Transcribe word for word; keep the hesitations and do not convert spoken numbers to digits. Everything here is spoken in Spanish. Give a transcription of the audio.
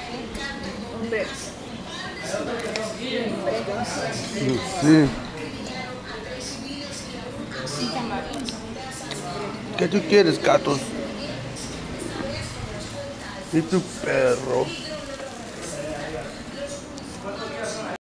Hombre. Sí. Y tamarindo. ¿Qué tú quieres, gatos? ¿Y tu perro?